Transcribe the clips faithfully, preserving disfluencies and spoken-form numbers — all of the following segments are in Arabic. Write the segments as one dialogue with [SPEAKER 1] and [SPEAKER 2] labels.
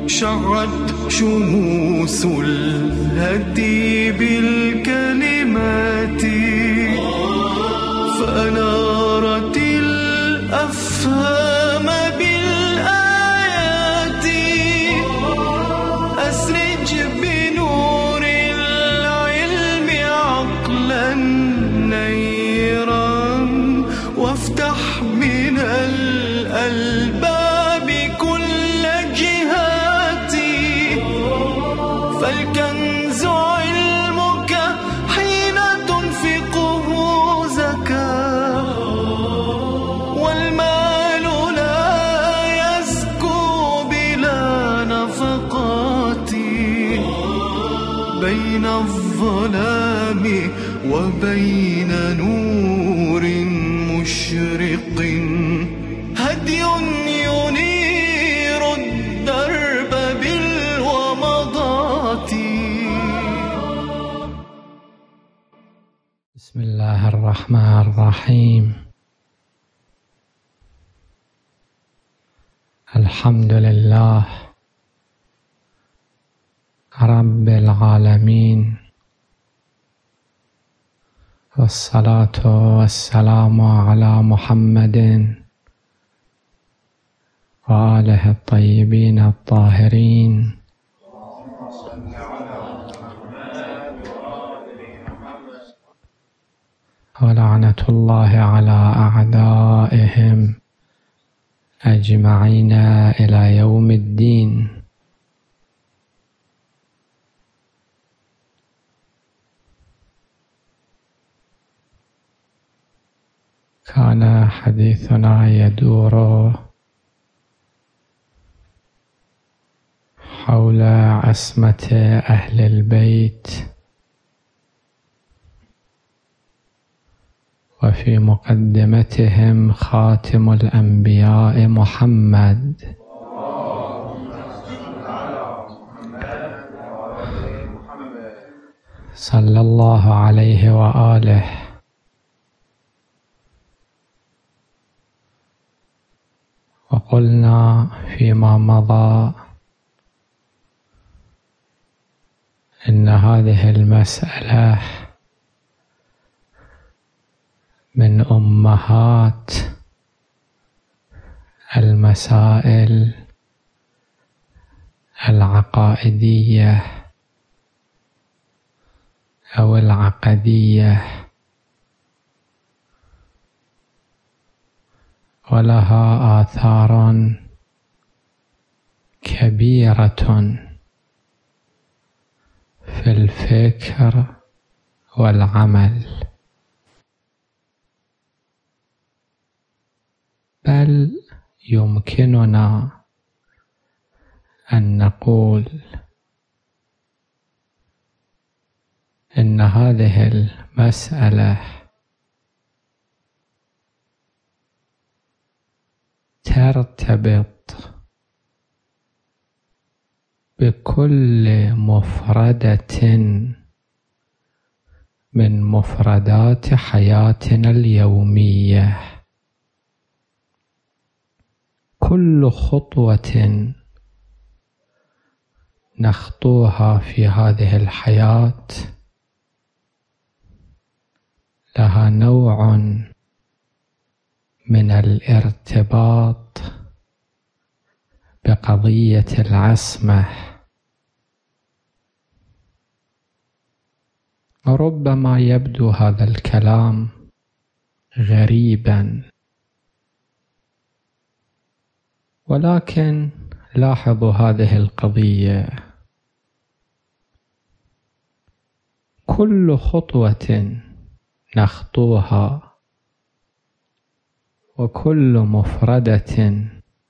[SPEAKER 1] شعت شموس الهدي بالكلمات فأنارت الأفهام بالآيات أسرج بنور العلم عقلا نيرا وافتح من الألباب كل جهاتي فالكنز علمك حين تنفقه زكاة والمال لا يزكو بلا نفقات بين الظلام وبين نور مشرق هدي ينير الدرب بالومضات.
[SPEAKER 2] بسم الله الرحمن الرحيم. الحمد لله رب العالمين والصلاة والسلام على محمد وآله الطيبين الطاهرين ولعنة الله على أعدائهم أجمعين إلى يوم الدين. كان حديثنا يدور حول عصمة أهل البيت وفي مقدمتهم خاتم الأنبياء محمد صلى الله عليه وآله. وقلنا فيما مضى إن هذه المسألة من أمهات المسائل العقائدية أو العقدية ولها آثار كبيرة في الفكر والعمل، بل يمكننا أن نقول إن هذه المسألة ترتبط بكل مفردة من مفردات حياتنا اليومية. كل خطوة نخطوها في هذه الحياة لها نوع من الارتباط بقضية العصمة. وربما يبدو هذا الكلام غريبا، ولكن لاحظوا هذه القضية: كل خطوة نخطوها وكل مفردة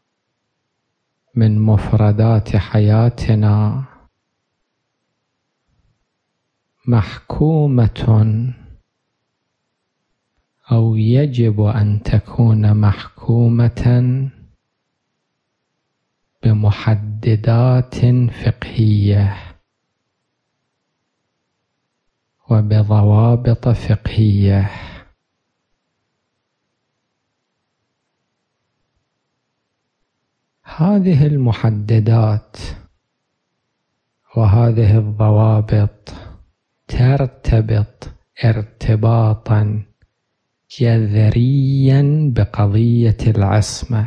[SPEAKER 2] من مفردات حياتنا محكومة أو يجب أن تكون محكومة بمحددات فقهية وبضوابط فقهية. هذه المحددات وهذه الضوابط ترتبط ارتباطا جذريا بقضية العصمة.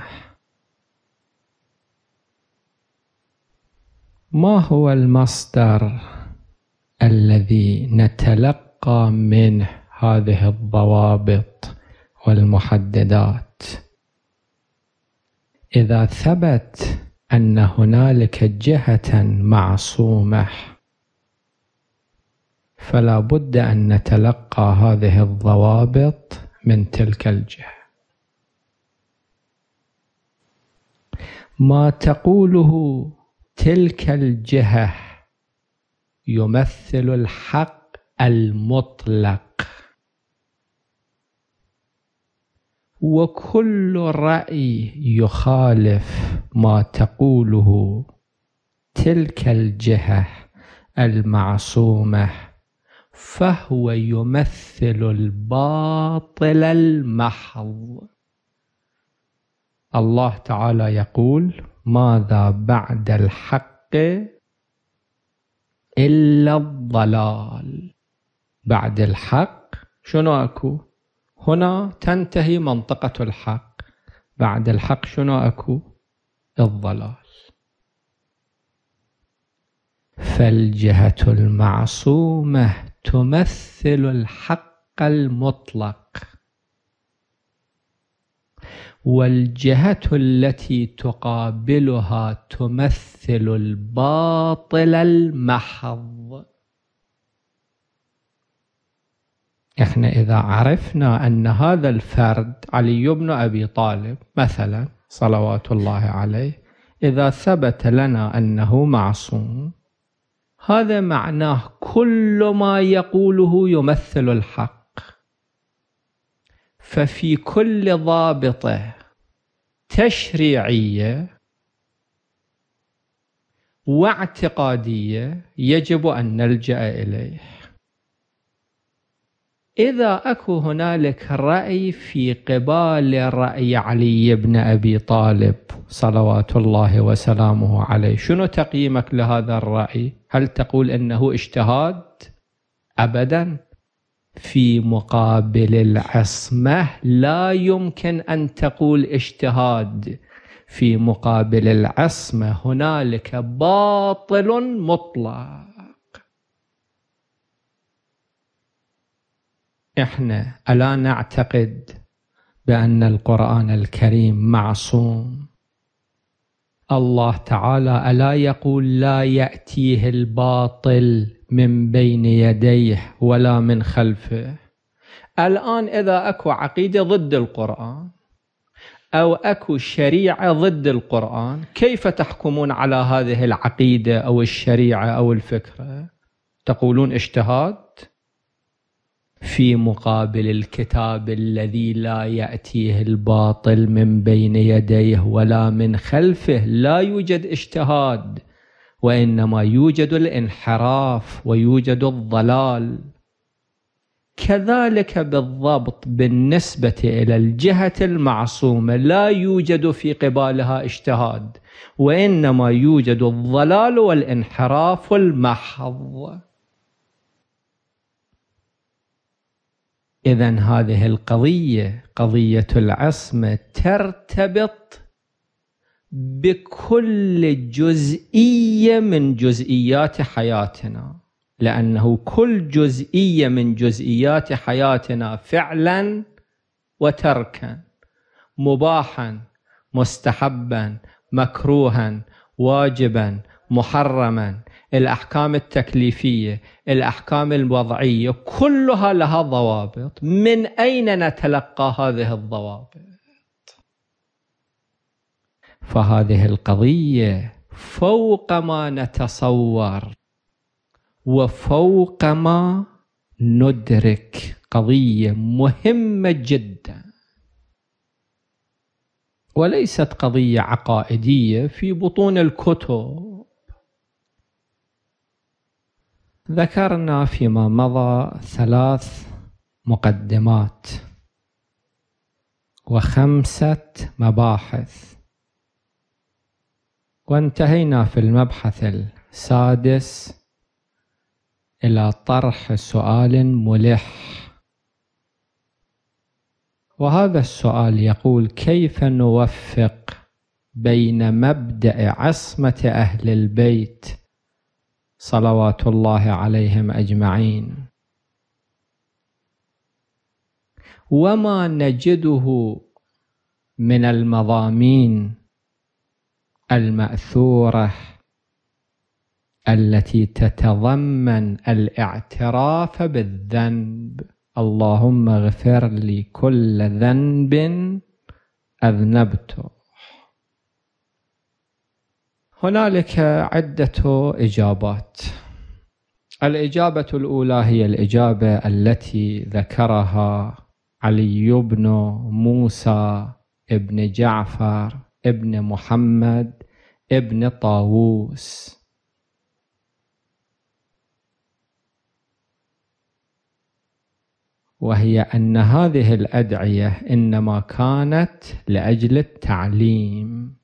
[SPEAKER 2] ما هو المصدر الذي نتلقى منه هذه الضوابط والمحددات؟ إذا ثبت أن هنالك جهة معصومة فلا بد أن نتلقى هذه الضوابط من تلك الجهة. ما تقوله تلك الجهة يمثل الحق المطلق، وكل رأي يخالف ما تقوله تلك الجهة المعصومة فهو يمثل الباطل المحض. الله تعالى يقول: ماذا بعد الحق إلا الضلال. بعد الحق شنو أكو؟ هنا تنتهي منطقة الحق. بعد الحق شنو أكو؟ الضلال. فالجهة المعصومة تمثل الحق المطلق، والجهة التي تقابلها تمثل الباطل المحض. احنا إذا عرفنا أن هذا الفرد علي بن أبي طالب مثلا صلوات الله عليه، إذا ثبت لنا أنه معصوم، هذا معناه كل ما يقوله يمثل الحق. ففي كل ضابطة تشريعية واعتقادية يجب أن نلجأ إليه. إذا أكو هنالك رأي في قبال رأي علي بن أبي طالب صلوات الله وسلامه عليه، شنو تقييمك لهذا الرأي؟ هل تقول أنه اجتهاد؟ أبدا. في مقابل العصمة لا يمكن أن تقول اجتهاد. في مقابل العصمة هنالك باطل مطلق. إحنا ألا نعتقد بأن القرآن الكريم معصوم؟ الله تعالى ألا يقول لا يأتيه الباطل من بين يديه ولا من خلفه؟ الآن إذا أكو عقيدة ضد القرآن أو أكو شريعة ضد القرآن، كيف تحكمون على هذه العقيدة أو الشريعة أو الفكرة؟ تقولون اجتهاد؟ في مقابل الكتاب الذي لا يأتيه الباطل من بين يديه ولا من خلفه لا يوجد اجتهاد، وإنما يوجد الانحراف ويوجد الضلال. كذلك بالضبط بالنسبة إلى الجهة المعصومة لا يوجد في قبالها اجتهاد، وإنما يوجد الضلال والانحراف المحض. إذن هذه القضية، قضية العصمة، ترتبط بكل جزئية من جزئيات حياتنا، لأنه كل جزئية من جزئيات حياتنا فعلا وتركا، مباحا، مستحبا، مكروها، واجبا، محرما، الأحكام التكليفية، الأحكام الوضعية، كلها لها ضوابط. من أين نتلقى هذه الضوابط؟ فهذه القضية فوق ما نتصور وفوق ما ندرك، قضية مهمة جدا، وليست قضية عقائدية في بطون الكتب. ذكرنا فيما مضى ثلاث مقدمات وخمسة مباحث، وانتهينا في المبحث سادس إلى طرح سؤال ملح، وهذا السؤال يقول: كيف نوفق بين مبدأ عصمة أهل البيت صلوات الله عليهم أجمعين وما نجده من المضامين المأثورة التي تتضمن الاعتراف بالذنب؟ اللهم اغفر لي كل ذنب أذنبته. هنالك عدة إجابات. الإجابة الأولى هي الإجابة التي ذكرها علي بن موسى ابن جعفر ابن محمد ابن طاووس، وهي أن هذه الأدعية إنما كانت لأجل التعليم.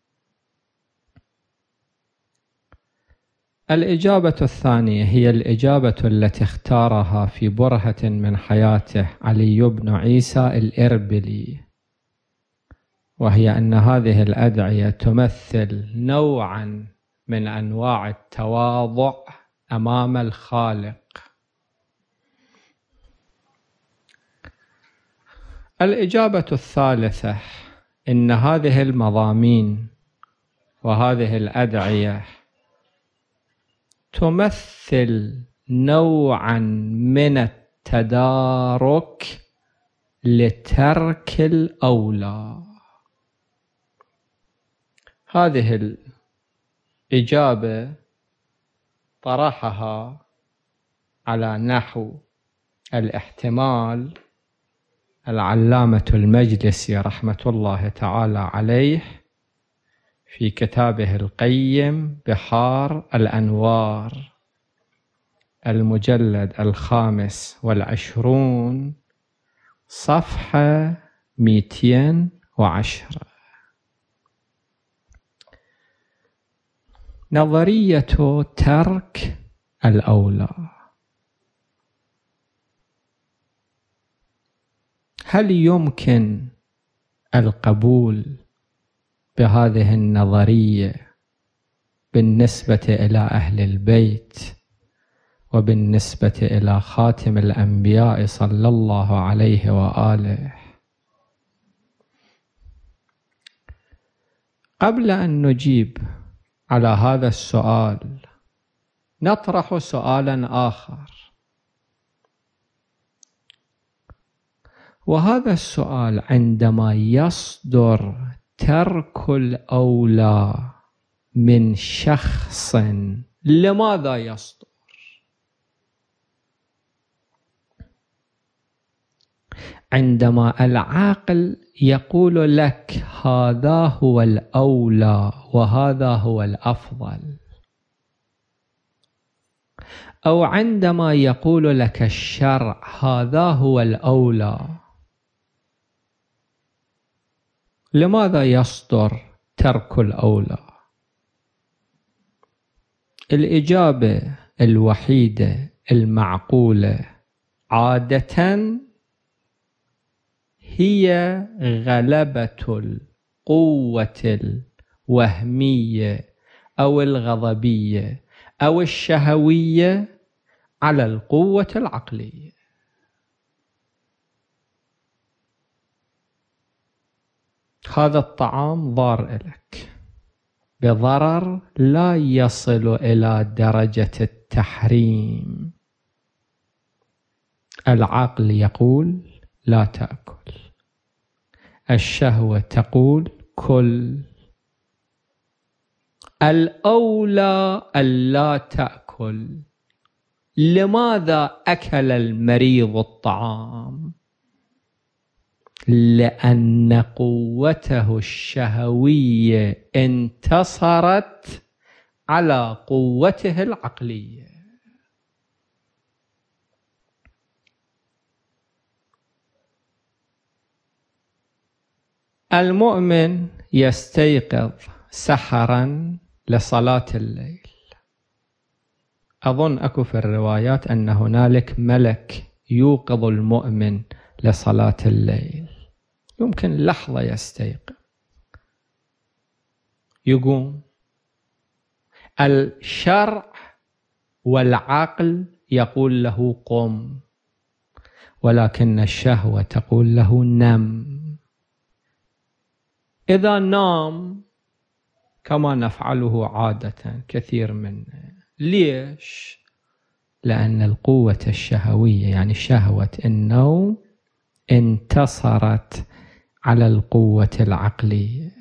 [SPEAKER 2] الإجابة الثانية هي الإجابة التي اختارها في برهة من حياته علي بن عيسى الإربلي، وهي أن هذه الأدعية تمثل نوعا من أنواع التواضع أمام الخالق. الإجابة الثالثة إن هذه المضامين وهذه الأدعية تمثل نوعا من التدارك لترك الأولى. هذه الإجابة طرحها على نحو الاحتمال العلامة المجلسي رحمة الله تعالى عليه في كتابه القيم بحار الأنوار المجلد الخامس والعشرون صفحة مئتين وعشرة. نظرية ترك الأولى. هل يمكن القبول بهذه النظرية بالنسبة إلى أهل البيت وبالنسبة إلى خاتم الأنبياء صلى الله عليه وآله؟ قبل أن نجيب على هذا السؤال نطرح سؤالا آخر، وهذا السؤال: عندما يصدر ترك الأولى من شخص لماذا يصدر؟ عندما العاقل يقول لك هذا هو الأولى وهذا هو الأفضل، أو عندما يقول لك الشرع هذا هو الأولى، لماذا يصدر ترك الأولى؟ الإجابة الوحيدة المعقولة عادة هي غلبة القوة الوهمية أو الغضبية أو الشهوية على القوة العقلية. هذا الطعام ضار لك بضرر لا يصل إلى درجة التحريم. العقل يقول لا تأكل، الشهوة تقول كل، الأولى ألا تأكل. لماذا أكل المريض الطعام؟ لأن قوته الشهوية انتصرت على قوته العقلية. المؤمن يستيقظ سحرا لصلاة الليل، أظن أكو في الروايات أن هنالك ملك يوقظ المؤمن لصلاة الليل، يمكن لحظة يستيقظ يقوم. الشرع والعقل يقول له قم، ولكن الشهوة تقول له نم. إذا نام كما نفعله عادة كثير منا، ليش؟ لأن القوة الشهوية يعني شهوة النوم انتصرت على القوة العقلية.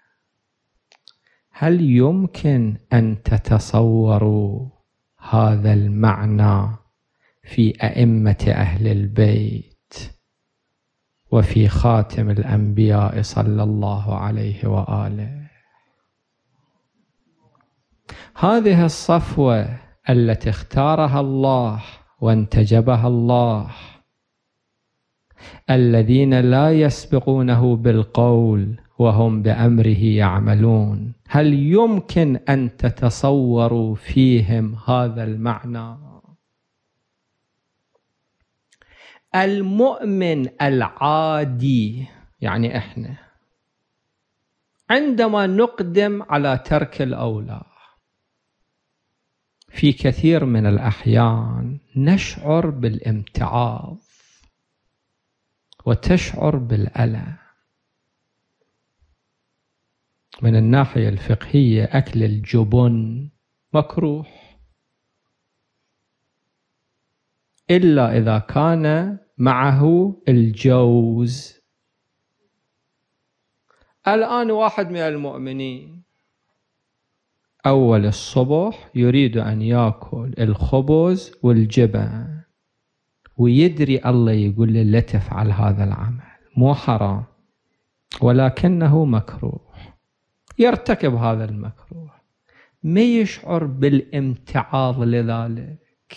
[SPEAKER 2] هل يمكن أن تتصوروا هذا المعنى في أئمة أهل البيت وفي خاتم الأنبياء صلى الله عليه وآله؟ هذه الصفوة التي اختارها الله وانتجبها الله، الذين لا يسبقونه بالقول وهم بأمره يعملون، هل يمكن أن تتصوروا فيهم هذا المعنى؟ المؤمن العادي يعني إحنا عندما نقدم على ترك الأولى في كثير من الأحيان نشعر بالامتعاض وتشعر بالألم. من الناحية الفقهية أكل الجبن مكروه إلا إذا كان معه الجوز. الآن واحد من المؤمنين أول الصبح يريد أن يأكل الخبز والجبن، ويدري الله يقول له لا تفعل هذا العمل، مو حرام ولكنه مكروه، يرتكب هذا المكروه، ما يشعر بالامتعاض لذلك.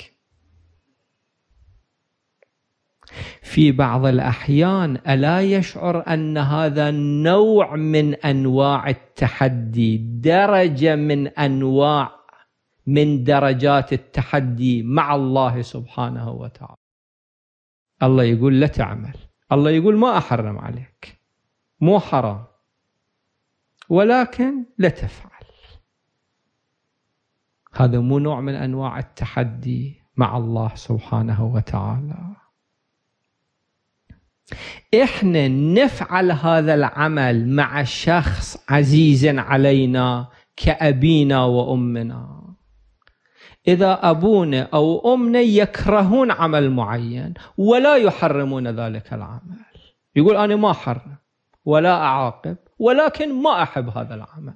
[SPEAKER 2] في بعض الأحيان ألا يشعر أن هذا نوع من أنواع التحدي، درجة من أنواع من درجات التحدي مع الله سبحانه وتعالى. الله يقول لا تعمل، الله يقول ما أحرم عليك، مو حرام ولكن لا تفعل. هذا مو نوع من أنواع التحدي مع الله سبحانه وتعالى؟ إحنا نفعل هذا العمل مع شخص عزيز علينا كأبينا وأمنا. إذا أبونا أو أمنا يكرهون عمل معين ولا يحرمون ذلك العمل، يقول أنا ما أحرم ولا أعاقب ولكن ما أحب هذا العمل.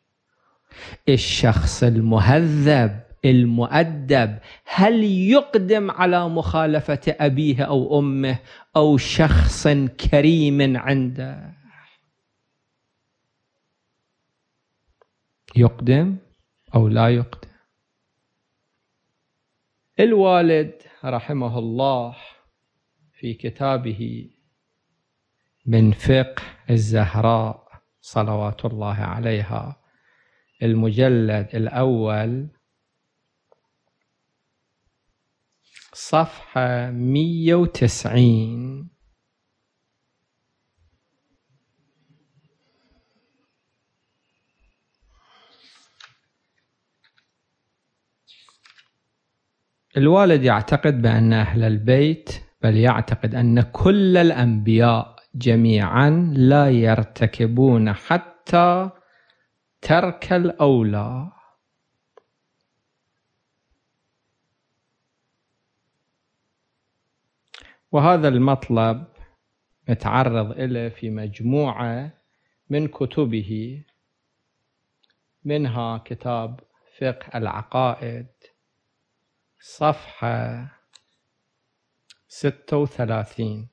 [SPEAKER 2] الشخص المهذب المؤدب هل يقدم على مخالفة أبيه أو أمه أو شخص كريم عنده؟ يقدم أو لا يقدم؟ الوالد رحمه الله في كتابه من فقه الزهراء صلوات الله عليها المجلد الأول صفحة مئة وتسعين، الوالد يعتقد بأن أهل البيت، بل يعتقد أن كل الأنبياء جميعا لا يرتكبون حتى ترك الأولى. وهذا المطلب متعرض إليه في مجموعة من كتبه، منها كتاب فقه العقائد صفحة ستة وثلاثين،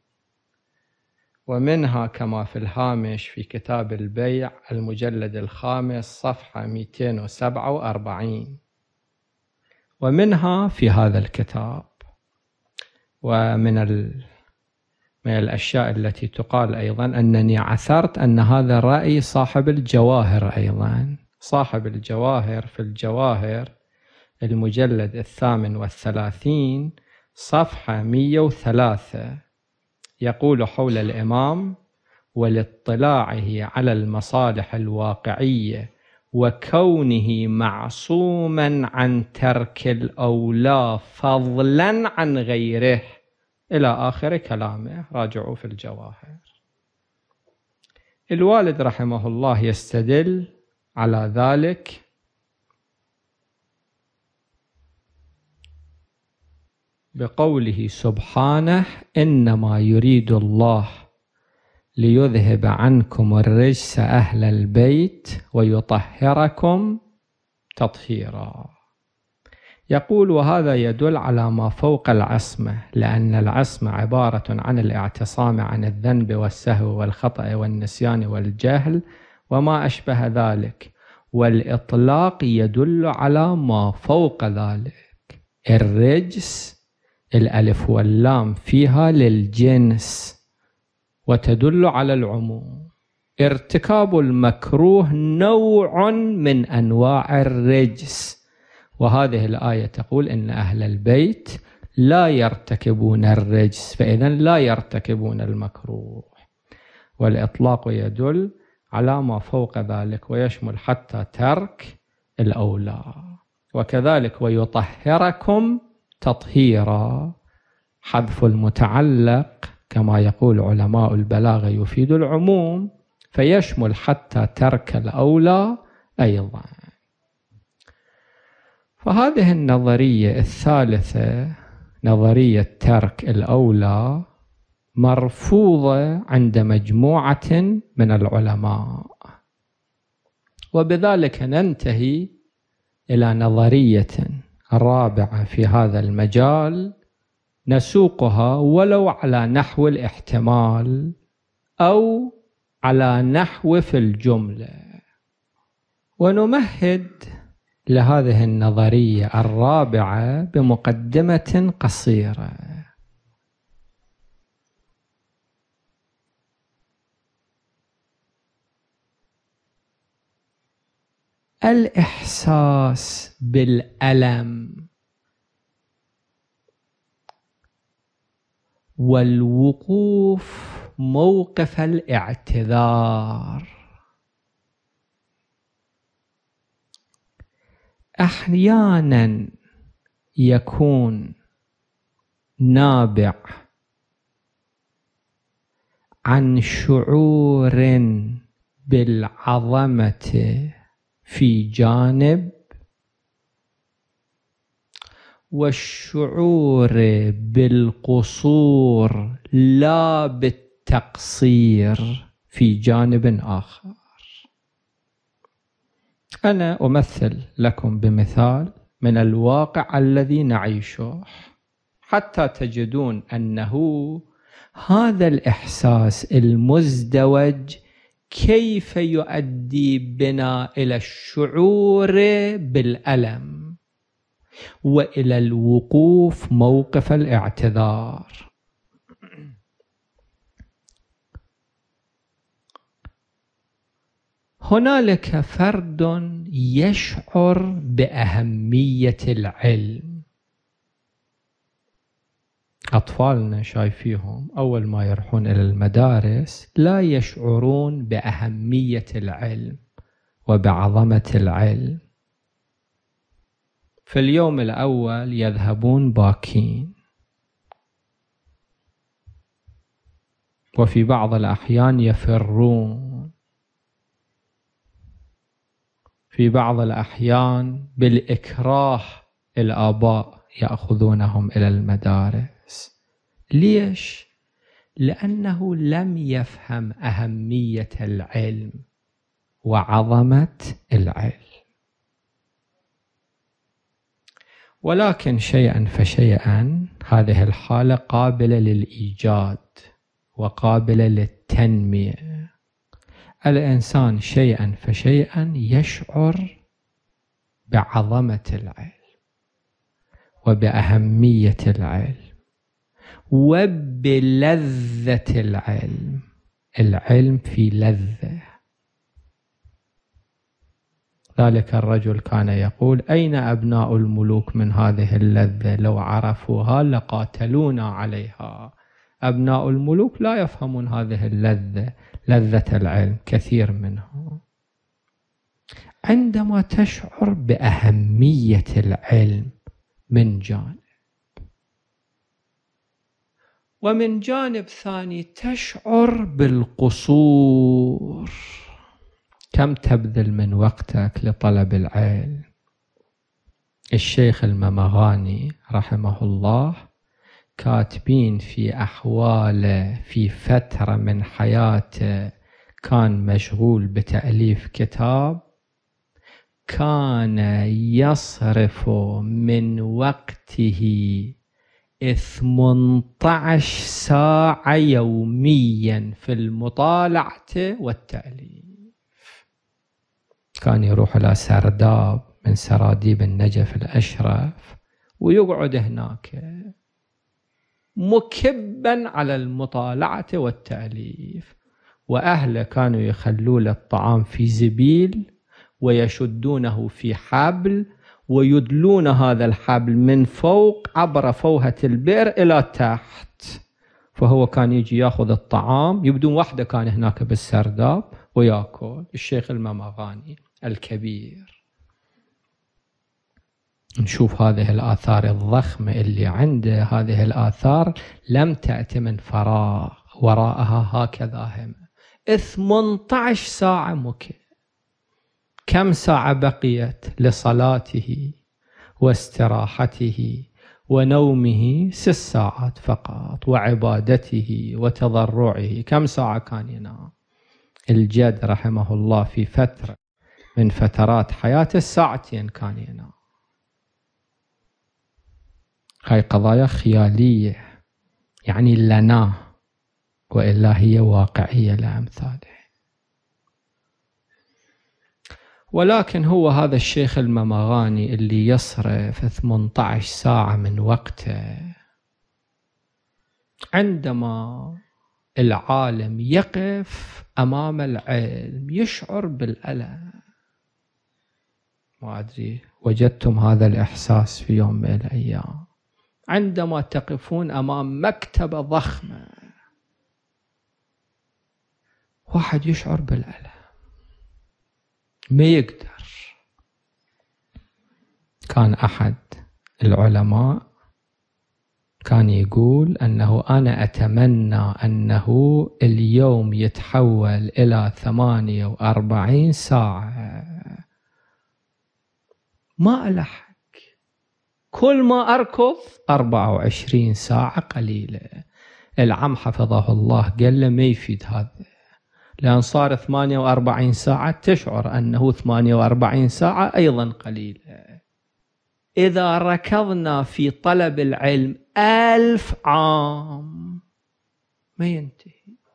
[SPEAKER 2] ومنها كما في الهامش في كتاب البيع المجلد الخامس صفحة مئتين وسبعة وأربعين، ومنها في هذا الكتاب. ومن ال... من الأشياء التي تقال أيضا أنني عثرت أن هذا رأي صاحب الجواهر أيضا. صاحب الجواهر في الجواهر المجلد الثامن والثلاثين صفحة مئة وثلاثة، يقول حول الإمام: ولاطلاعه على المصالح الواقعية وكونه معصوما عن ترك الأولى فضلا عن غيره، إلى آخر كلامه، راجعوا في الجواهر. الوالد رحمه الله يستدل على ذلك بقوله سبحانه: إنما يريد الله ليذهب عنكم الرجس أهل البيت ويطهركم تطهيرا. يقول: وهذا يدل على ما فوق العصمة، لأن العصمة عبارة عن الاعتصام عن الذنب والسهو والخطأ والنسيان والجهل وما أشبه ذلك، والإطلاق يدل على ما فوق ذلك. الرجس الألف واللام فيها للجنس وتدل على العموم. ارتكاب المكروه نوع من أنواع الرجس، وهذه الآية تقول إن أهل البيت لا يرتكبون الرجس، فإذا لا يرتكبون المكروه. والإطلاق يدل على ما فوق ذلك ويشمل حتى ترك الأولى. وكذلك ويطهركم تطهيرا، حذف المتعلق كما يقول علماء البلاغة يفيد العموم، فيشمل حتى ترك الأولى أيضا. فهذه النظرية الثالثة، نظرية ترك الأولى، مرفوضة عند مجموعة من العلماء. وبذلك ننتهي إلى نظرية رابعة في هذا المجال، نسوقها ولو على نحو الاحتمال أو على نحو في الجملة، ونمهد لهذه النظرية الرابعة بمقدمة قصيرة. الإحساس بالألم والوقوف موقف الاعتذار أحيانا يكون نابع عن شعور بالعظمة في جانب، والشعور بالقصور لا بالتقصير في جانب آخر. أنا أمثل لكم بمثال من الواقع الذي نعيشه حتى تجدون أنه هذا الإحساس المزدوج كيف يؤدي بنا إلى الشعور بالألم وإلى الوقوف موقف الاعتذار. هنالك فرد يشعر بأهمية العلم. أطفالنا شايفيهم أول ما يروحون إلى المدارس لا يشعرون بأهمية العلم وبعظمة العلم. في اليوم الأول يذهبون باكين، وفي بعض الأحيان يفرون، في بعض الأحيان بالإكراه الآباء يأخذونهم إلى المدارس. ليش؟ لأنه لم يفهم أهمية العلم وعظمة العلم. ولكن شيئا فشيئا هذه الحالة قابلة للإيجاد وقابلة للتنمية. الإنسان شيئا فشيئا يشعر بعظمة العلم وبأهمية العلم وبلذة العلم. العلم في لذة، ذلك الرجل كان يقول: أين أبناء الملوك من هذه اللذة؟ لو عرفوها لقاتلونا عليها. أبناء الملوك لا يفهمون هذه اللذة، لذة العلم، كثير منهم. عندما تشعر بأهمية العلم من جانب، ومن جانب ثاني تشعر بالقصور، كم تبذل من وقتك لطلب العلم. الشيخ الممغاني رحمه الله كاتبين في أحواله في فترة من حياته كان مشغول بتأليف كتاب، كان يصرف من وقته ثمانية عشر ساعة يوميا في المطالعة والتأليف. كان يروح إلى سرداب من سراديب النجف الأشرف ويقعد هناك مكبا على المطالعة والتأليف، وأهله كانوا يخلوا له الطعام في زبيل ويشدونه في حبل ويدلون هذا الحبل من فوق عبر فوهة البئر إلى تحت، فهو كان يجي يأخذ الطعام، يبدو وحده كان هناك بالسرداب ويأكل. الشيخ الممغاني الكبير. نشوف هذه الآثار الضخمة اللي عنده. هذه الآثار لم تأتي من فراغ، وراءها هكذا هم ثمانية عشر ساعة مكي. كم ساعة بقيت لصلاته واستراحته ونومه؟ ست ساعات فقط. وعبادته وتضرعه كم ساعة كان ينام؟ الجد رحمه الله في فترة من فترات حياته ساعتين كان ينام. هاي قضايا خيالية يعني لنا، وإلا هي واقعية لأمثاله. ولكن هو هذا الشيخ الممغاني اللي يصرف ثمانية عشر ساعة من وقته، عندما العالم يقف أمام العلم يشعر بالألم. ما أدري وجدتم هذا الإحساس في يوم من الأيام، عندما تقفون أمام مكتبة ضخمة واحد يشعر بالألم، ما يقدر. كان أحد العلماء كان يقول أنه أنا أتمنى أنه اليوم يتحول إلى ثمانية وأربعين ساعة، ما ألحق، كل ما أركض أربعة وعشرين ساعة قليلة. العم حفظه الله قال له ما يفيد هذا، لأن صار ثمانية وأربعين ساعة تشعر أنه ثمانية وأربعين ساعة أيضا قليلة. إذا ركضنا في طلب العلم ألف عام ما ينتهي.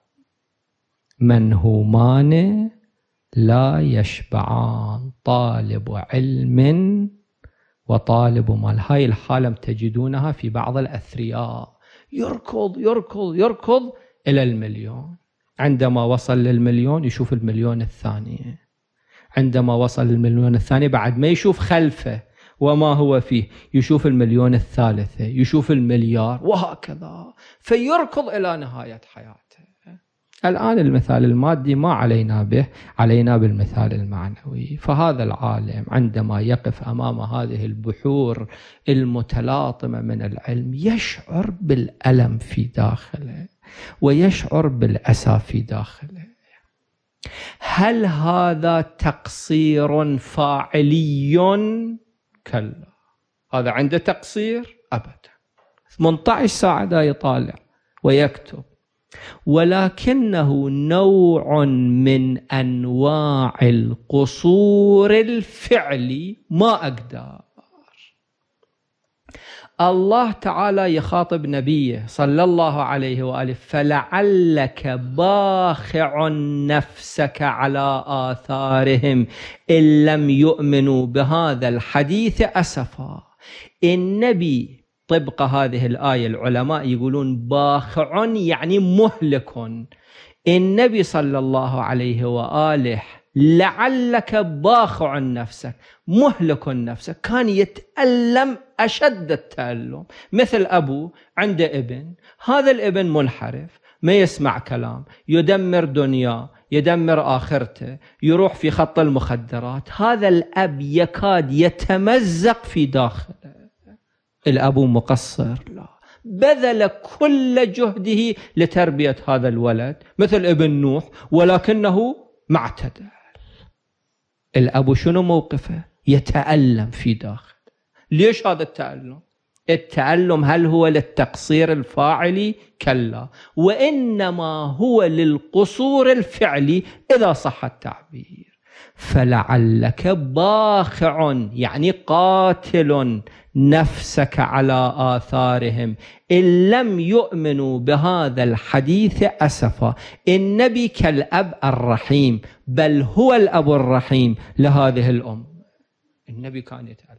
[SPEAKER 2] منهومان لا يشبعان، طالب علم وطالب مال. هاي الحالة تجدونها في بعض الأثرياء، يركض يركض يركض إلى المليون، عندما وصل للمليون يشوف المليون الثانية، عندما وصل للمليون الثاني بعد ما يشوف خلفه وما هو فيه يشوف المليون الثالثة، يشوف المليار، وهكذا، فيركض إلى نهاية حياته. الآن المثال المادي ما علينا به، علينا بالمثال المعنوي. فهذا العالم عندما يقف أمام هذه البحور المتلاطمة من العلم يشعر بالألم في داخله ويشعر بالأسى في داخله. هل هذا تقصير فاعلي؟ كلا، هذا عنده تقصير؟ أبدا. ثمانية عشر ساعة دا يطالع ويكتب، ولكنه نوع من أنواع القصور الفعلي. ما أقدر. الله تعالى يخاطب نبيه صلى الله عليه وآله: فلعلك باخع نفسك على آثارهم إن لم يؤمنوا بهذا الحديث أسفا. النبي طبق هذه الآية العلماء يقولون باخع يعني مهلك. النبي صلى الله عليه وآله لعلك باخع نفسك مهلك نفسك. كان يتألم أشد التألم، مثل أبو عنده ابن، هذا الابن منحرف ما يسمع كلام، يدمر دنياه، يدمر آخرته، يروح في خط المخدرات. هذا الأب يكاد يتمزق في داخله. الأب مقصر؟ لا، بذل كل جهده لتربية هذا الولد مثل ابن نوح، ولكنه ما اعتدل. الأب شنو موقفه؟ يتألم في داخله. ليش هذا التألم؟ التألم هل هو للتقصير الفاعلي؟ كلا، وإنما هو للقصور الفعلي إذا صح التعبير. فلعلك باخع يعني قاتل نفسك على آثارهم إن لم يؤمنوا بهذا الحديث أسفا. النبي كالأب الرحيم، بل هو الأب الرحيم لهذه الأمة. النبي كان يتألم.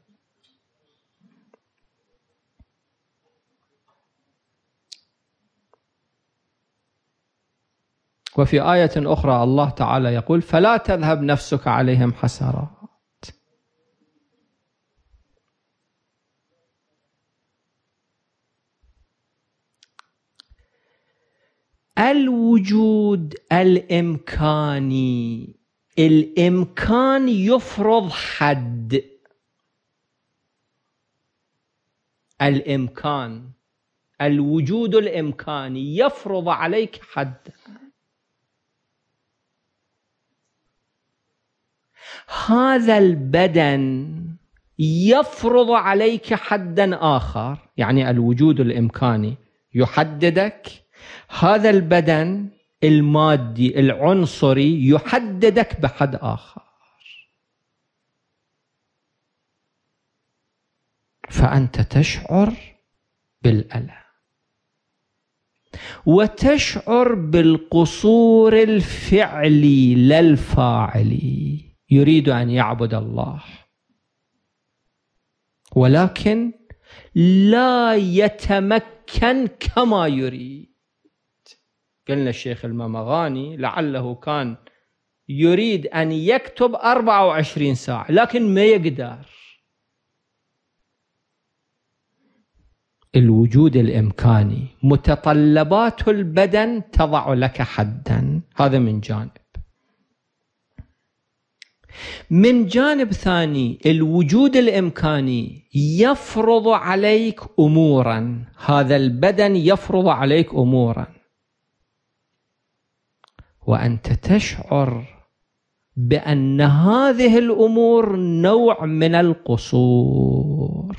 [SPEAKER 2] وفي آية أخرى الله تعالى يقول فلا تذهب نفسك عليهم حسرات. الوجود الإمكاني، الإمكان يفرض حد. الإمكان، الوجود الإمكاني يفرض عليك حد. هذا البدن يفرض عليك حدا آخر، يعني الوجود الإمكاني يحددك، هذا البدن المادي العنصري يحددك بحد آخر. فأنت تشعر بالألم وتشعر بالقصور الفعلي لا الفاعلي. يريد أن يعبد الله ولكن لا يتمكن كما يريد. قلنا الشيخ الممغاني لعله كان يريد أن يكتب أربعة وعشرين ساعة لكن ما يقدر. الوجود الإمكاني متطلبات البدن تضع لك حدا، هذا من جانب. من جانب ثاني الوجود الإمكاني يفرض عليك أمورا، هذا البدن يفرض عليك أمورا وأنت تشعر بأن هذه الأمور نوع من القصور.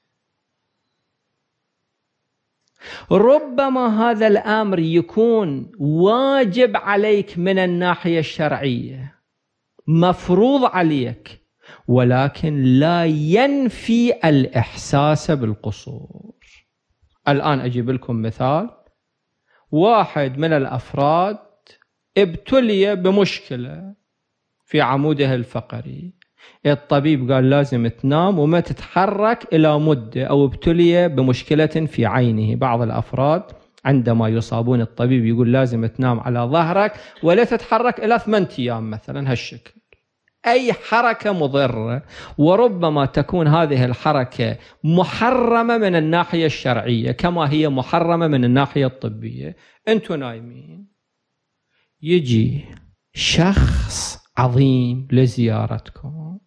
[SPEAKER 2] ربما هذا الأمر يكون واجب عليك من الناحية الشرعية، مفروض عليك، ولكن لا ينفي الإحساس بالقصور. الآن أجيب لكم مثال. واحد من الأفراد ابتلي بمشكلة في عموده الفقري، الطبيب قال لازم تنام وما تتحرك إلى مدة، أو ابتلي بمشكلة في عينه. بعض الأفراد عندما يصابون الطبيب يقول لازم تنام على ظهرك ولا تتحرك إلى ثمانية أيام مثلا، هالشكل. أي حركة مضرة، وربما تكون هذه الحركة محرمة من الناحية الشرعية كما هي محرمة من الناحية الطبية. أنتوا نايمين، يجي شخص عظيم لزيارتكم،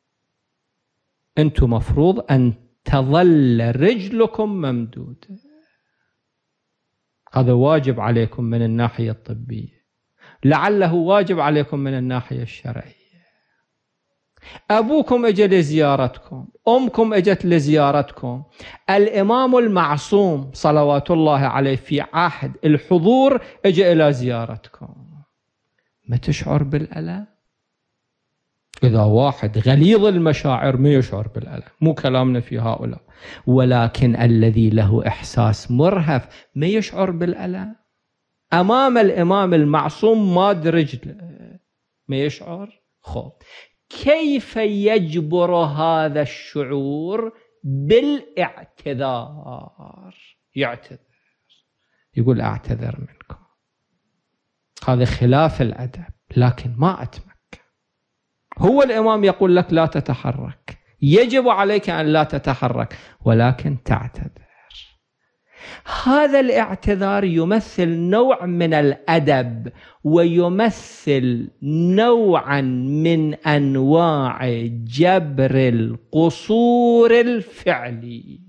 [SPEAKER 2] أنتوا مفروض أن تظل رجلكم ممدودة، هذا واجب عليكم من الناحية الطبية، لعله واجب عليكم من الناحية الشرعية. أبوكم اجى لزيارتكم، أمكم اجت لزيارتكم، الإمام المعصوم صلوات الله عليه في عهد الحضور اجى إلى زيارتكم، ما تشعر بالألم؟ إذا واحد غليظ المشاعر ما يشعر بالألم، مو كلامنا في هؤلاء، ولكن الذي له إحساس مرهف ما يشعر بالألم. أمام الإمام المعصوم ماد رجله ما يشعر. خب كيف يجبر هذا الشعور؟ بالاعتذار. يعتذر، يقول أعتذر منكم، هذا خلاف الأدب، لكن ما أتمكن. هو الإمام يقول لك لا تتحرك، يجب عليك أن لا تتحرك، ولكن تعتذر. هذا الاعتذار يمثل نوع من الأدب، ويمثل نوعا من أنواع جبر القصور الفعلي.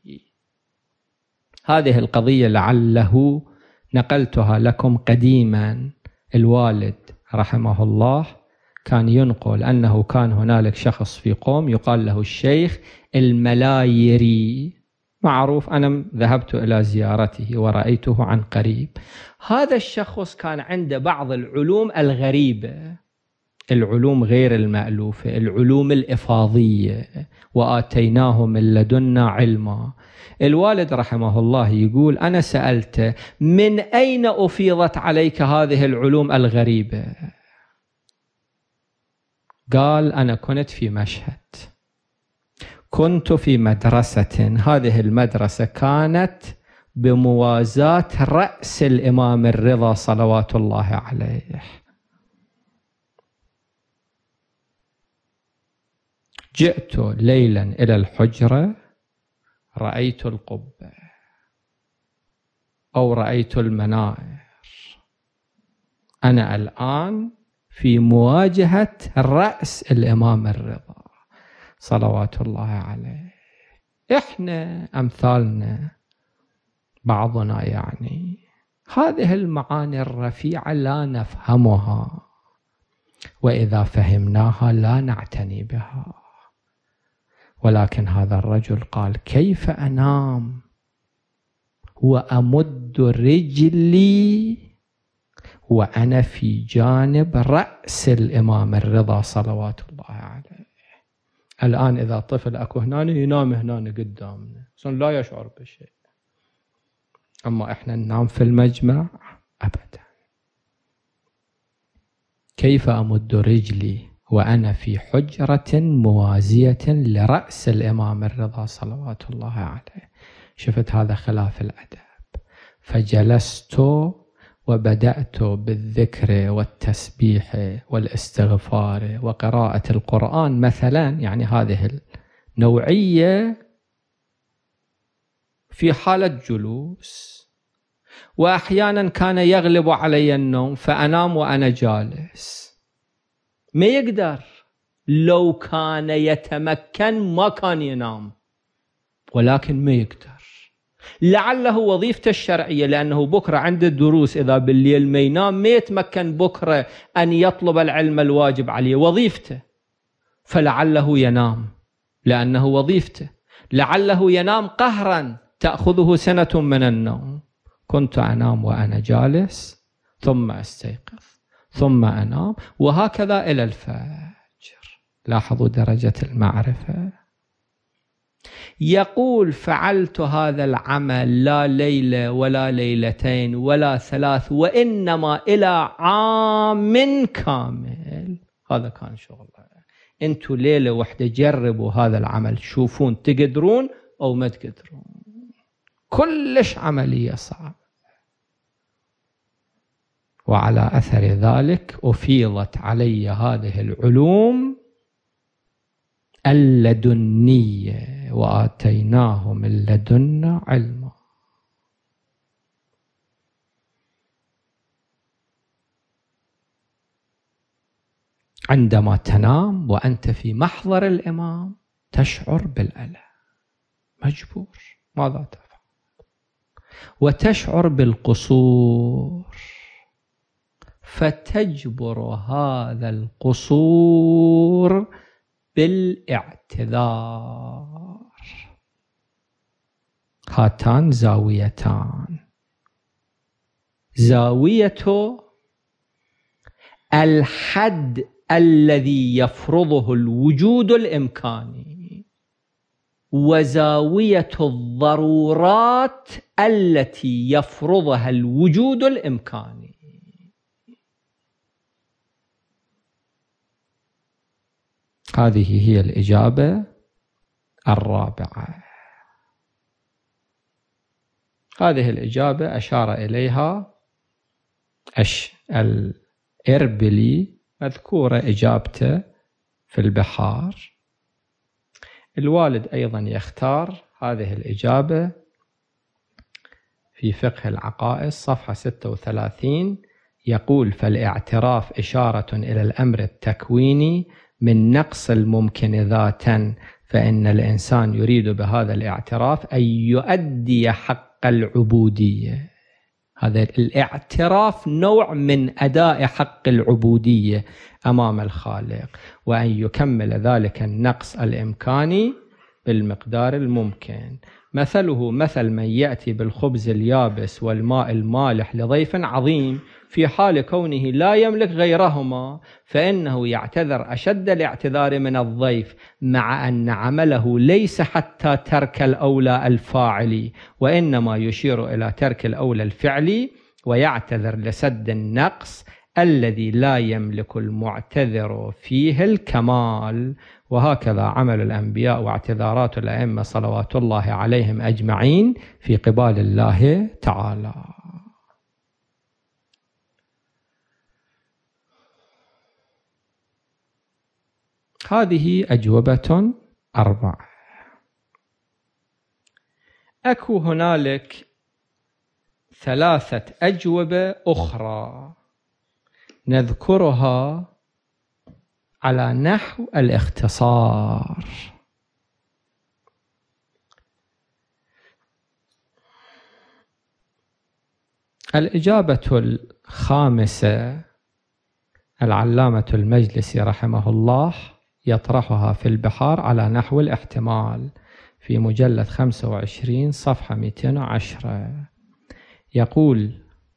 [SPEAKER 2] هذه القضية لعله نقلتها لكم قديما. الوالد رحمه الله كان ينقل أنه كان هنالك شخص في قوم يقال له الشيخ الملايري، معروف، أنا ذهبت إلى زيارته ورأيته عن قريب. هذا الشخص كان عنده بعض العلوم الغريبة، العلوم غير المألوفة، العلوم الإفاضية، وآتيناه من لدنا علما. الوالد رحمه الله يقول أنا سألته من أين أفيضت عليك هذه العلوم الغريبة؟ قال أنا كنت في مشهد، كنت في مدرسة، هذه المدرسة كانت بموازاة رأس الإمام الرضا صلوات الله عليه. جئت ليلا إلى الحجرة، رأيت القبة أو رأيت المنائر. أنا الآن في مواجهة رأس الإمام الرضا صلوات الله عليه. إحنا أمثالنا بعضنا يعني هذه المعاني الرفيعة لا نفهمها، وإذا فهمناها لا نعتني بها. ولكن هذا الرجل قال كيف أنام وأمد رجلي وأنا في جانب رأس الإمام الرضا صلوات الله عليه. الآن إذا طفل أكو هنا ينام هنا قدامنا لا يشعر بشيء، أما إحنا ننام في المجمع أبدا. كيف أمد رجلي وأنا في حجرة موازية لرأس الإمام الرضا صلوات الله عليه؟ شفت هذا خلاف الأدب. فجلست وبدأت بالذكر والتسبيح والاستغفار وقراءة القرآن مثلا، يعني هذه النوعية في حالة جلوس. وأحيانا كان يغلب علي النوم فأنام وأنا جالس. ما يقدر، لو كان يتمكن ما كان ينام، ولكن ما يقدر. لعله وظيفته الشرعية، لأنه بكرة عنده دروس، إذا بالليل ما ينام ما يتمكن بكرة أن يطلب العلم الواجب عليه، وظيفته، فلعله ينام لأنه وظيفته. لعله ينام قهرا تأخذه سنة من النوم. كنت أنام وأنا جالس ثم أستيقظ ثم أنام، وهكذا إلى الفجر. لاحظوا درجة المعرفة. يقول فعلت هذا العمل لا ليلة ولا ليلتين ولا ثلاث، وإنما إلى عام كامل. هذا كان شغله. أنتوا ليلة واحدة جربوا هذا العمل، شوفون تقدرون أو ما تقدرون. كلش عملية صعبة. وعلى أثر ذلك أفيضت علي هذه العلوم اللدنية، وآتيناه من لدنا علما. عندما تنام وأنت في محضر الإمام تشعر بالألم، مجبور، ماذا تفعل؟ وتشعر بالقصور، فتجبر هذا القصور بالاعتذار. هاتان زاويتان: زاوية الحد الذي يفرضه الوجود الإمكاني، وزاوية الضرورات التي يفرضها الوجود الإمكاني. هذه هي الإجابة الرابعة. هذه الإجابة أشار إليها الإربلي، مذكورة إجابته في البحار. الوالد أيضا يختار هذه الإجابة في فقه العقائد صفحة ستة وثلاثين، يقول: فالاعتراف إشارة إلى الأمر التكويني من نقص الممكن ذاتا، فإن الإنسان يريد بهذا الاعتراف أن يؤدي حق العبودية. هذا الاعتراف نوع من أداء حق العبودية أمام الخالق، وأن يكمل ذلك النقص الإمكاني بالمقدار الممكن. مثله مثل من يأتي بالخبز اليابس والماء المالح لضيف عظيم في حال كونه لا يملك غيرهما، فإنه يعتذر أشد الاعتذار من الضيف، مع أن عمله ليس حتى ترك الأولى الفاعلي، وإنما يشير إلى ترك الأولى الفعلي، ويعتذر لسد النقص الذي لا يملك المعتذر فيه الكمال. وهكذا عمل الأنبياء واعتذارات الأئمة صلوات الله عليهم أجمعين في قبال الله تعالى. هذه أجوبة أربعة. أكو هنالك ثلاثة أجوبة أخرى نذكرها على نحو الاختصار. الإجابة الخامسة العلامة المجلسي رحمه الله يطرحها في البحار على نحو الاحتمال في مجلد خمسة وعشرين صفحة مئتين وعشرة، يقول: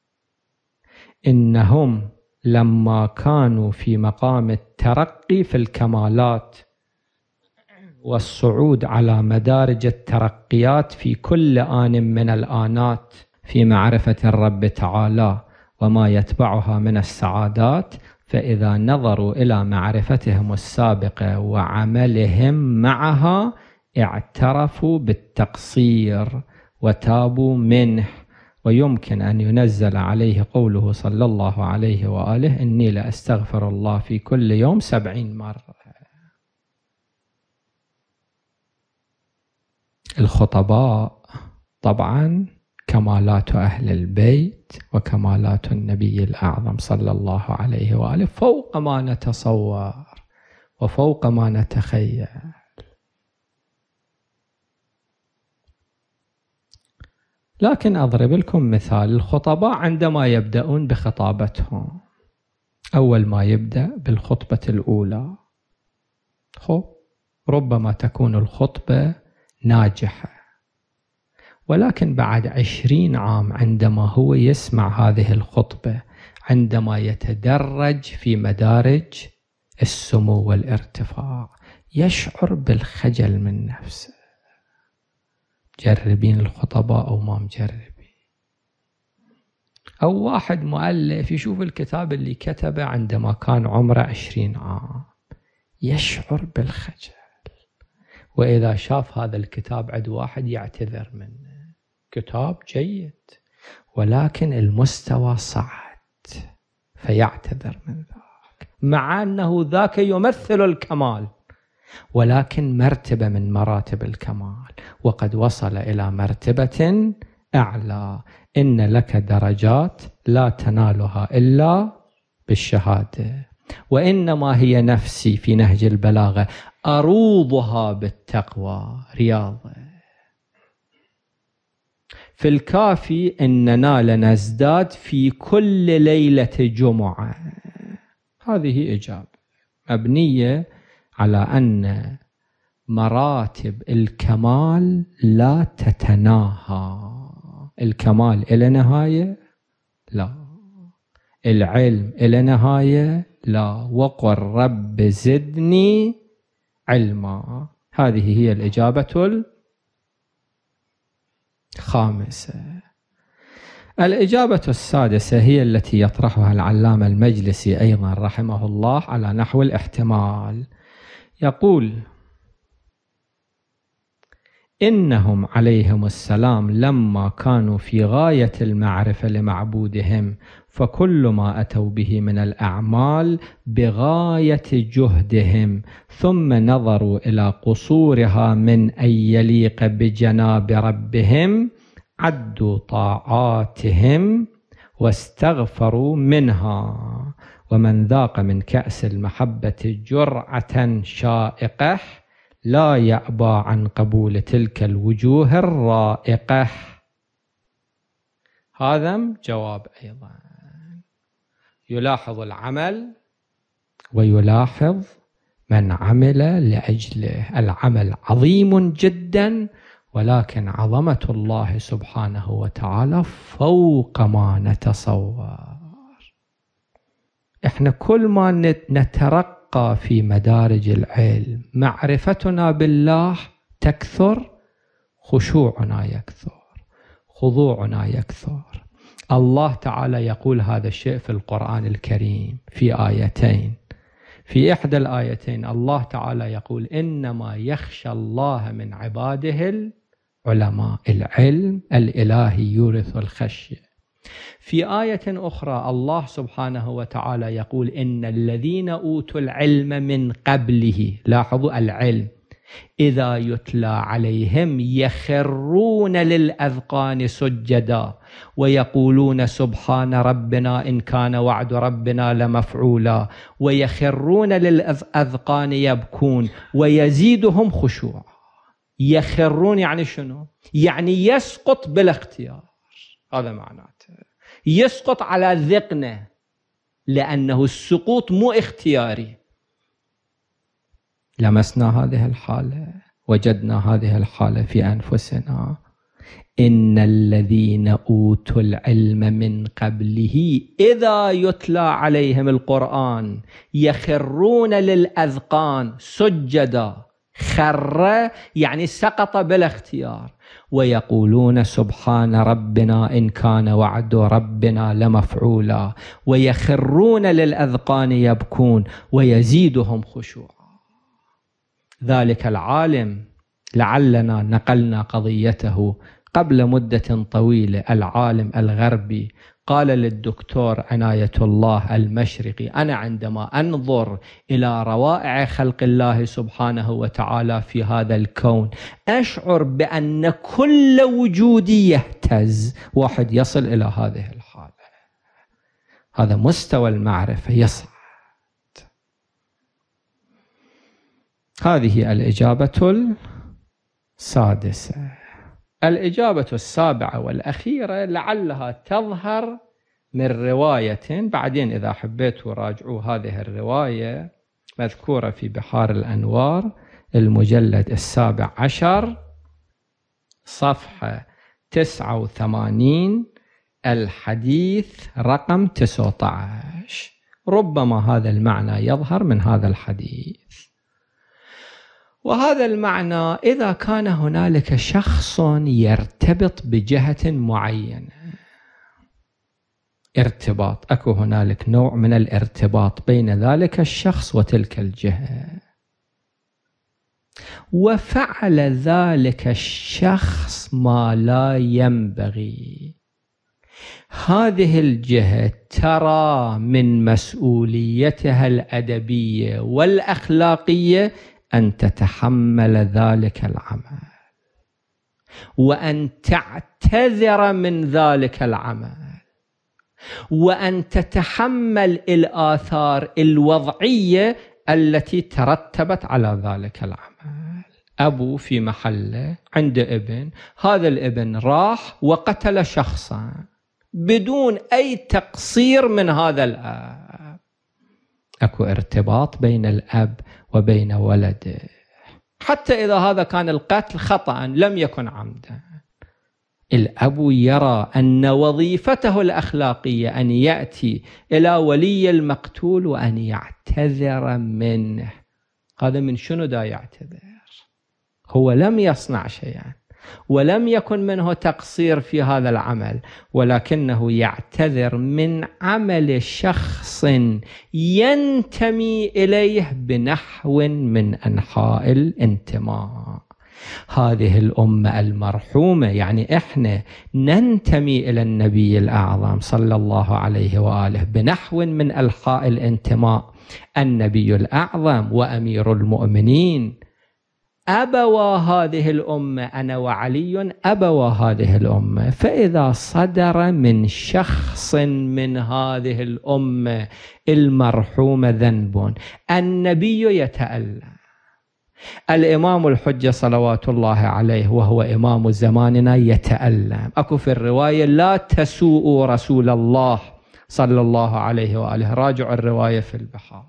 [SPEAKER 2] إنهم لما كانوا في مقام الترقي في الكمالات والصعود على مدارج الترقيات في كل آن من الآنات في معرفة الرب تعالى وما يتبعها من السعادات، فإذا نظروا إلى معرفتهم السابقة وعملهم معها اعترفوا بالتقصير وتابوا منه. ويمكن أن ينزل عليه قوله صلى الله عليه وآله: إني لأستغفر الله في كل يوم سبعين مرة. الخطباء طبعا كمالات أهل البيت وكمالات النبي الأعظم صلى الله عليه وآله فوق ما نتصور وفوق ما نتخيل. لكن أضرب لكم مثال. الخطباء عندما يبدأون بخطابتهم، أول ما يبدأ بالخطبة الأولى، خب ربما تكون الخطبة ناجحة، ولكن بعد عشرين عام عندما هو يسمع هذه الخطبة، عندما يتدرج في مدارج السمو والارتفاع، يشعر بالخجل من نفسه. جربين الخطباء أو ما مجربين؟ أو واحد مؤلف يشوف الكتاب اللي كتبه عندما كان عمره عشرين عام، يشعر بالخجل، وإذا شاف هذا الكتاب عند واحد يعتذر منه. كتاب جيد ولكن المستوى صعد فيعتذر من ذاك، مع أنه ذاك يمثل الكمال، ولكن مرتبة من مراتب الكمال، وقد وصل إلى مرتبة أعلى. إن لك درجات لا تنالها إلا بالشهادة، وإنما هي نفسي في نهج البلاغة أروضها بالتقوى رياضة. في الكافي إننا لنزداد في كل ليلة جمعة. هذه إجابة مبنية على أن مراتب الكمال لا تتناهى. الكمال إلى نهاية؟ لا. العلم إلى نهاية؟ لا. وقل رب زدني علما. هذه هي الإجابة الخامسة. الإجابة السادسة هي التي يطرحها العلامة المجلسي أيضا رحمه الله على نحو الاحتمال. يقول: إنهم عليهم السلام لما كانوا في غاية المعرفة لمعبودهم فكل ما أتوا به من الأعمال بغاية جهدهم، ثم نظروا إلى قصورها من أن يليق بجناب ربهم عدوا طاعاتهم واستغفروا منها. ومن ذاق من كأس المحبة جرعة شائقة لا يأبى عن قبول تلك الوجوه الرائقة. هذا جواب أيضا يلاحظ العمل ويلاحظ من عمل لأجله. العمل عظيم جدا، ولكن عظمة الله سبحانه وتعالى فوق ما نتصور. احنا كل ما نترقى في مدارج العلم معرفتنا بالله تكثر، خشوعنا يكثر، خضوعنا يكثر. الله تعالى يقول هذا الشيء في القرآن الكريم في آيتين. في إحدى الآيتين الله تعالى يقول إنما يخشى الله من عباده العلماء. العلم الإلهي يورث الخشية. في آية أخرى الله سبحانه وتعالى يقول إن الذين أوتوا العلم من قبله، لاحظوا العلم، إذا يتلى عليهم يخرون للأذقان سجدا ويقولون سبحان ربنا إن كان وعد ربنا لمفعولا، ويخرون للأذقان يبكون ويزيدهم خشوعا. يخرون يعني شنو؟ يعني يسقط بالاختيار، هذا معناته يسقط على ذقنه، لأنه السقوط مو اختياري. لمسنا هذه الحالة، وجدنا هذه الحالة في أنفسنا. إن الذين أوتوا العلم من قبله إذا يتلى عليهم القرآن يخرون للأذقان سجدا. خر يعني سقط بالاختيار. ويقولون سبحان ربنا إن كان وعد ربنا لمفعولا، ويخرون للأذقان يبكون ويزيدهم خشوعا. ذلك العالم لعلنا نقلنا قضيته قبل مدة طويلة، العالم الغربي قال للدكتور عناية الله المشرقي: أنا عندما أنظر إلى روائع خلق الله سبحانه وتعالى في هذا الكون أشعر بأن كل وجودي يهتز. واحد يصل إلى هذه الحالة، هذا مستوى المعرفة يصعد. هذه الإجابة السادسة. الإجابة السابعة والأخيرة لعلها تظهر من رواية، بعدين إذا حبيتوا راجعوا هذه الرواية مذكورة في بحار الأنوار المجلد السابع عشر صفحة تسعة وثمانين الحديث رقم تسعة عشر. ربما هذا المعنى يظهر من هذا الحديث. وهذا المعنى إذا كان هنالك شخص يرتبط بجهة معينة، ارتباط، أكو هنالك نوع من الارتباط بين ذلك الشخص وتلك الجهة، وفعل ذلك الشخص ما لا ينبغي، هذه الجهة ترى من مسؤوليتها الأدبية والأخلاقية أن تتحمل ذلك العمل وأن تعتذر من ذلك العمل وأن تتحمل الآثار الوضعية التي ترتبت على ذلك العمل. أبو في محله عنده ابن، هذا الابن راح وقتل شخصا بدون أي تقصير من هذا الأب. أكو ارتباط بين الأب وبين ولده، حتى إذا هذا كان القتل خطأ لم يكن عمدا. الأب يرى أن وظيفته الأخلاقية أن يأتي إلى ولي المقتول وأن يعتذر منه. هذا من شنو دا يعتذر؟ هو لم يصنع شيئا ولم يكن منه تقصير في هذا العمل، ولكنه يعتذر من عمل شخص ينتمي إليه بنحو من أنحاء الانتماء. هذه الأمة المرحومة، يعني إحنا ننتمي إلى النبي الأعظم صلى الله عليه وآله بنحو من ألحاء الانتماء. النبي الأعظم وأمير المؤمنين أبوا هذه الأمة، أنا وعلي أبوا هذه الأمة. فإذا صدر من شخص من هذه الأمة المرحومة ذنب، النبي يتألم. الإمام الحجة صلوات الله عليه وهو إمام زماننا يتألم. أكو في الرواية لا تسوءوا رسول الله صلى الله عليه وآله، راجع الرواية في البحار.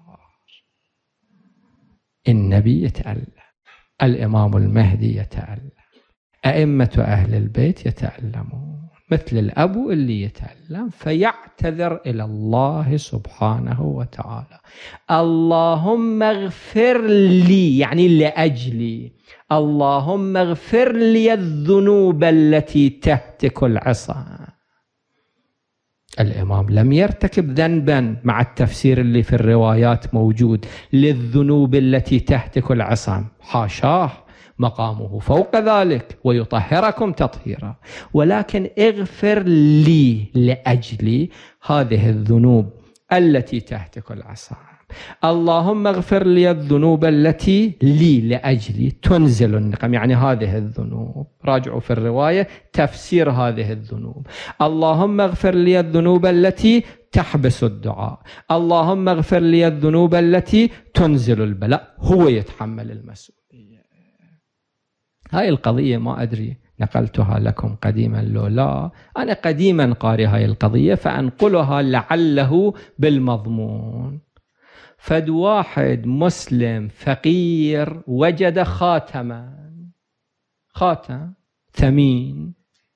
[SPEAKER 2] النبي يتألم، الإمام المهدي يتألم، أئمة أهل البيت يتألمون، مثل الأب اللي يتألم فيعتذر إلى الله سبحانه وتعالى. اللهم اغفر لي، يعني لأجلي، اللهم اغفر لي الذنوب التي تهتك العصا. الإمام لم يرتكب ذنبا مع التفسير اللي في الروايات موجود للذنوب التي تهتك العصا، حاشاه، مقامه فوق ذلك ويطهركم تطهيرا، ولكن اغفر لي لأجلي هذه الذنوب التي تهتك العصا. اللهم اغفر لي الذنوب التي لي لأجلي تنزل النقم، يعني هذه الذنوب. راجعوا في الرواية تفسير هذه الذنوب. اللهم اغفر لي الذنوب التي تحبس الدعاء، اللهم اغفر لي الذنوب التي تنزل البلاء، هو يتحمل المسؤولية. هاي القضية ما أدري نقلتها لكم قديما لو لا، أنا قديما قاري هاي القضية فأنقلها لعله بالمضمون. فد واحد مسلم فقير وجد خاتما، خاتم ثمين،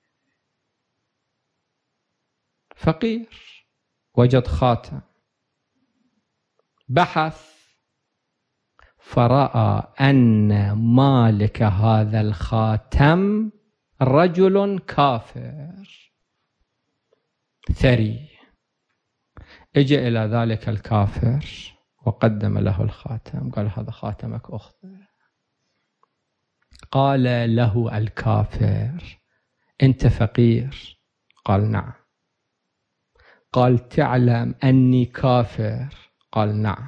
[SPEAKER 2] فقير وجد خاتم، بحث فرأى أن مالك هذا الخاتم رجل كافر ثري. اجى إلى ذلك الكافر وقدم له الخاتم، قال هذا خاتمك أخذه. قال له الكافر أنت فقير؟ قال نعم. قال تعلم أني كافر؟ قال نعم.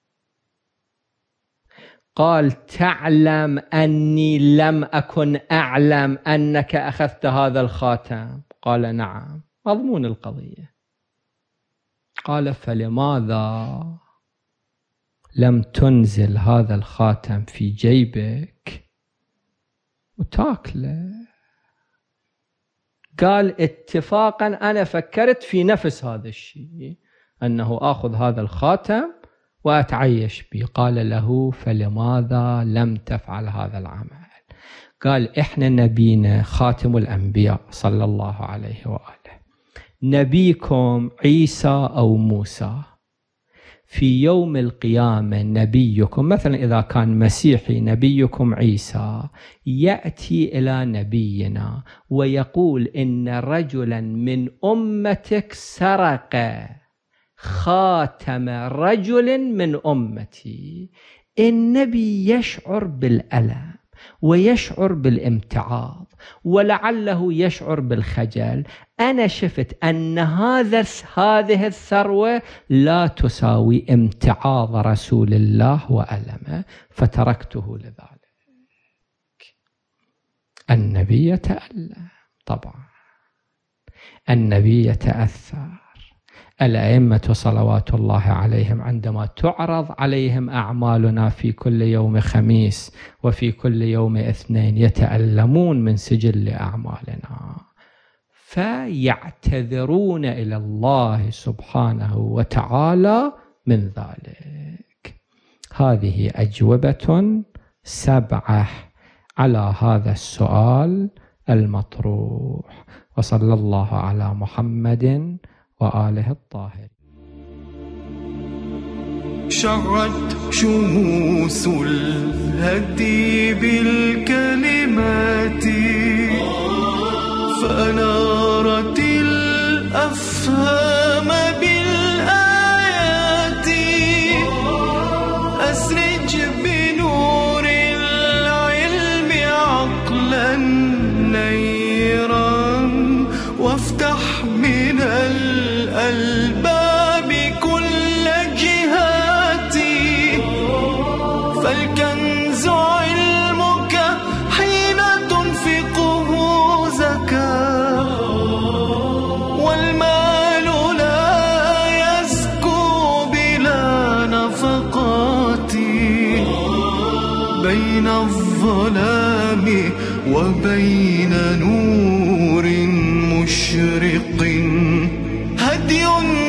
[SPEAKER 2] قال تعلم أني لم أكن أعلم أنك أخذت هذا الخاتم؟ قال نعم. مضمون القضية. قال فلماذا لم تنزل هذا الخاتم في جيبك وتاكله؟ قال اتفاقا أنا فكرت في نفس هذا الشيء، أنه أخذ هذا الخاتم وأتعيش به. قال له فلماذا لم تفعل هذا العمل؟ قال إحنا نبينا خاتم الأنبياء صلى الله عليه وآله، نبيكم عيسى أو موسى، في يوم القيامة نبيكم مثلا إذا كان مسيحي نبيكم عيسى يأتي إلى نبينا ويقول إن رجلا من أمتك سرق خاتم رجل من أمتي. النبي يشعر بالألم ويشعر بالامتعاض ولعله يشعر بالخجل. أنا شفت أن هذا هذه الثروة لا تساوي امتعاض رسول الله وألمه فتركته لذلك. النبي يتألم طبعا، النبي يتأثر. الأئمة صلوات الله عليهم عندما تعرض عليهم أعمالنا في كل يوم خميس وفي كل يوم اثنين يتألمون من سجل أعمالنا فيعتذرون إلى الله سبحانه وتعالى من ذلك. هذه أجوبة سبعة على هذا السؤال المطروح. وصلى الله على محمد وآله الطاهر.
[SPEAKER 1] شعت شموس الهدي بالكلمات فأنارت الأفهام بالآيات. أسرج بنور العلم الظلام وبين نور مشرق، هدي